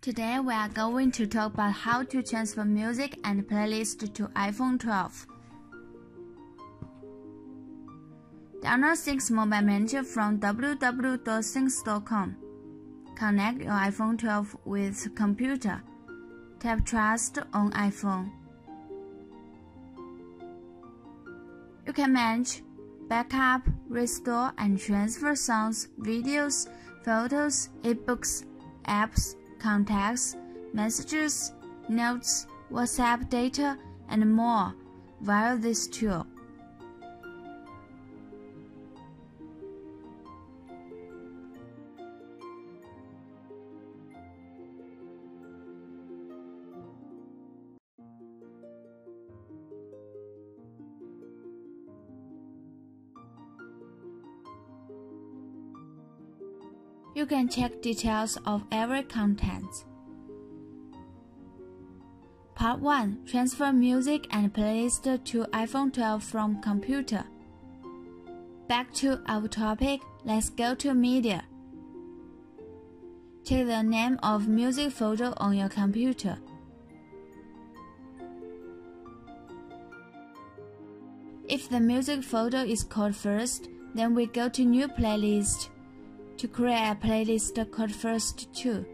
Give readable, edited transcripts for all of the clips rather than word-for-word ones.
Today we are going to talk about how to transfer music and playlist to iPhone 12. Download Sync Mobile Manager from www.syncs.com. Connect your iPhone 12 with computer. Tap Trust on iPhone. You can manage, backup, restore, and transfer songs, videos, photos, ebooks, apps, contacts, messages, notes, WhatsApp data, and more via this tool. You can check details of every content. Part 1. Transfer music and playlist to iPhone 12 from computer. Back to our topic, let's go to Media. Check the name of music folder on your computer. If the music folder is called First, then we go to New Playlist to create a playlist called First 2.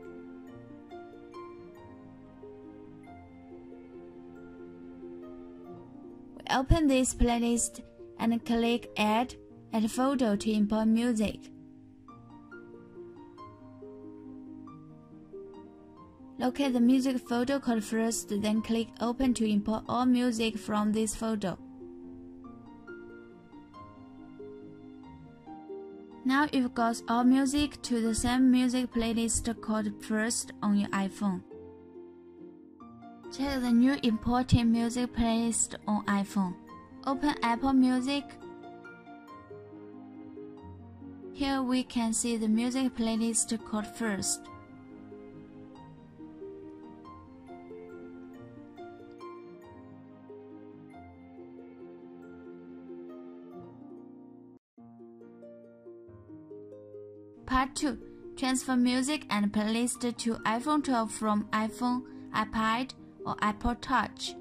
We open this playlist and click Add Folder to import music. Locate the music folder called First, then click Open to import all music from this folder. Now you've got all music to the same music playlist called First on your iPhone. Check the new imported music playlist on iPhone. Open Apple Music. Here we can see the music playlist called First. Part 2. Transfer music and playlist to iPhone 12 from iPhone, iPad, or iPod Touch.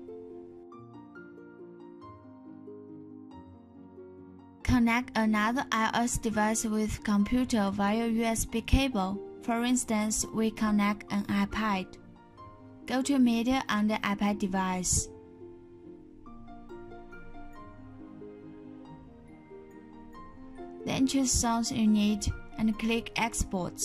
Connect another iOS device with computer via USB cable. For instance, we connect an iPad. Go to Media on the iPad device. Then choose songs you need and click Export.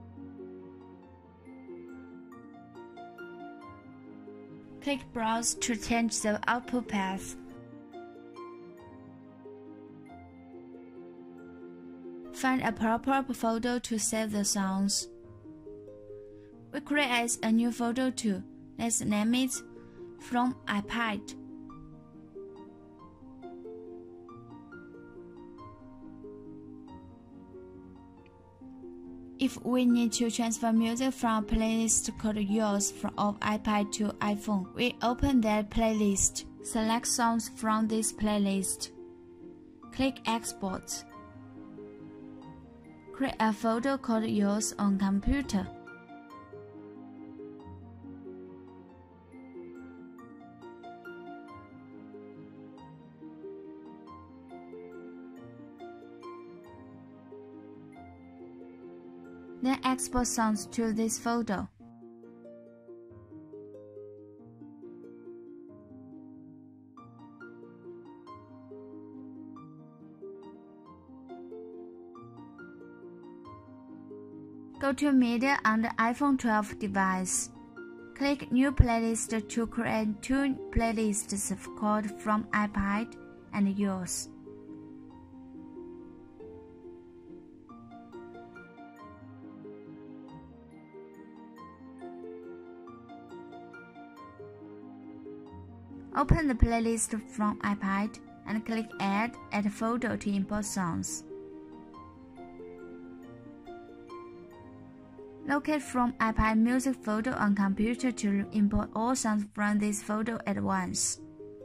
Click Browse to change the output path. Find a proper folder to save the songs. We create a new folder too. Let's name it From iPad. If we need to transfer music from a playlist called Yours of iPad to iPhone, we open that playlist. Select songs from this playlist. Click Export. Create a folder called Yours on computer. Then export songs to this folder. Go to Media on the iPhone 12 device. Click New Playlist to create two playlists called From iPad and Yours. Open the playlist from iPad and click Add Folder to import songs. Locate From iPad music folder on computer to import all songs from this folder at once.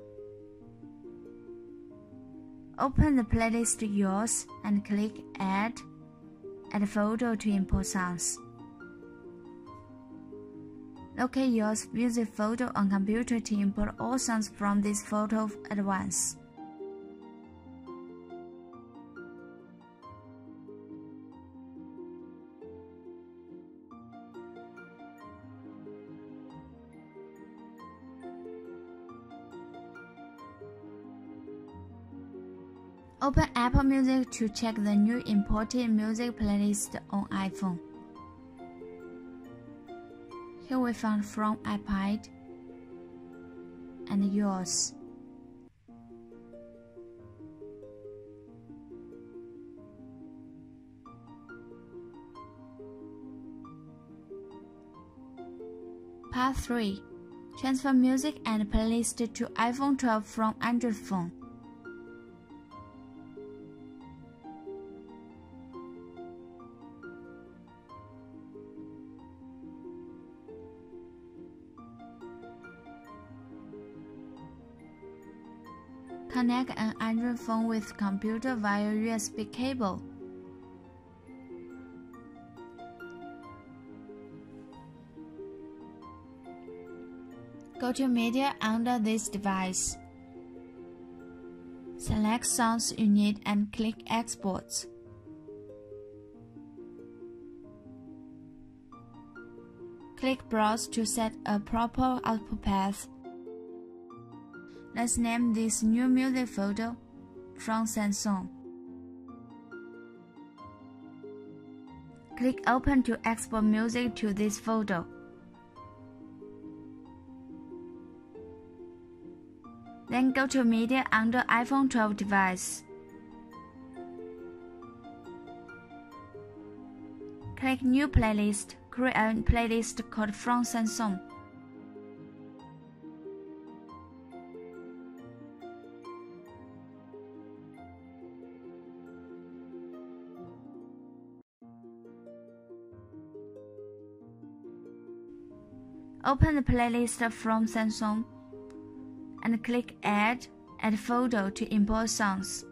Open the playlist Yours and click Add folder to import songs. Locate your music photo on computer to import all songs from this photo at once. Open Apple Music to check the new imported music playlist on iPhone. Here we found from iPod and yours. Part 3. Transfer music and playlist to iPhone 12 from Android phone. Connect an Android phone with computer via USB cable. Go to Media under this device. Select songs you need and click Export. Click Browse to set a proper output path. Let's name this new music folder from Syncios. Click Open to export music to this folder. Then go to Media under iPhone 12 device. Click New Playlist. Create a playlist called From Syncios. Open the playlist from Syncios and click Add Photo to import songs.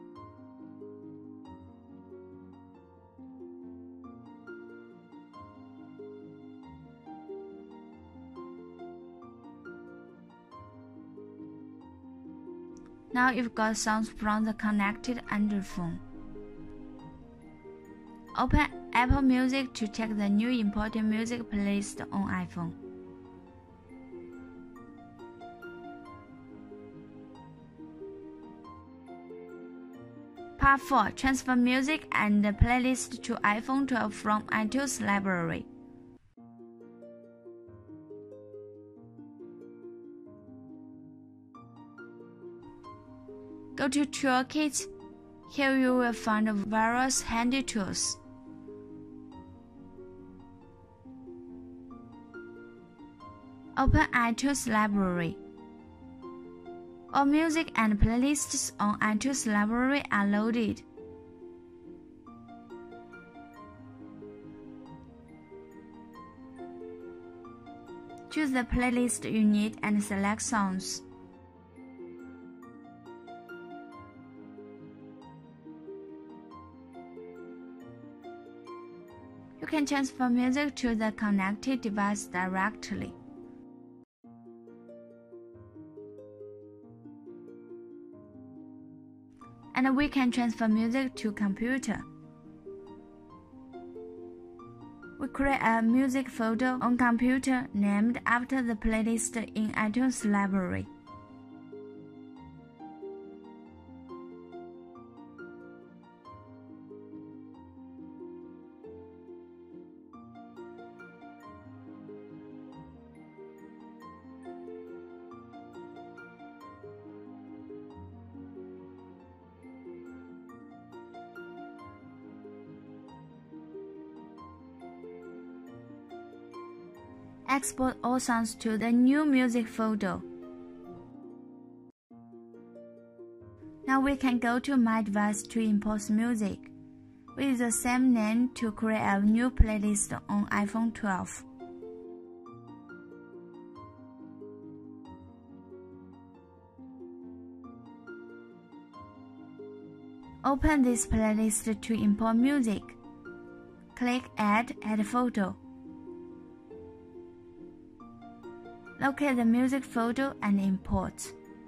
Now you've got songs from the connected Android phone. Open Apple Music to check the new imported music playlist on iPhone. Part 4. Transfer music and playlist to iPhone 12 from iTunes library. Go to Toolkit. Here you will find various handy tools. Open iTunes library. All music and playlists on iTunes library are loaded. Choose the playlist you need and select songs. You can transfer music to the connected device directly. And we can transfer music to computer. We create a music folder on computer named after the playlist in iTunes library. Export all songs to the new music folder. Now we can go to My Device to import music. We use the same name to create a new playlist on iPhone 12. Open this playlist to import music. Click Add Photo. Locate the music folder and import.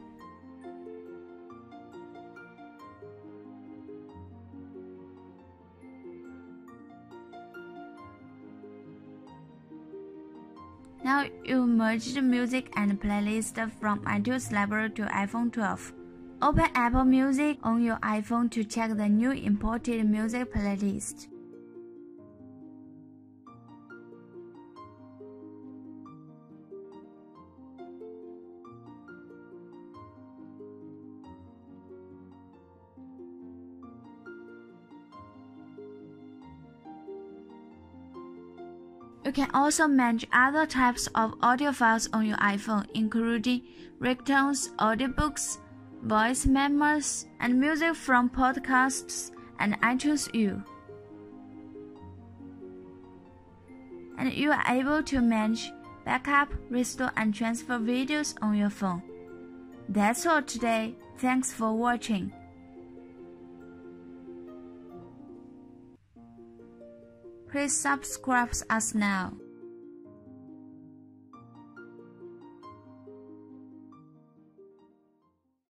Now you merge the music and playlist from iTunes library to iPhone 12. Open Apple Music on your iPhone to check the new imported music playlist. You can also manage other types of audio files on your iPhone, including ringtones, audiobooks, voice memos, and music from podcasts and iTunes U. And you are able to manage, backup, restore, and transfer videos on your phone. That's all today. Thanks for watching. Please subscribe us now.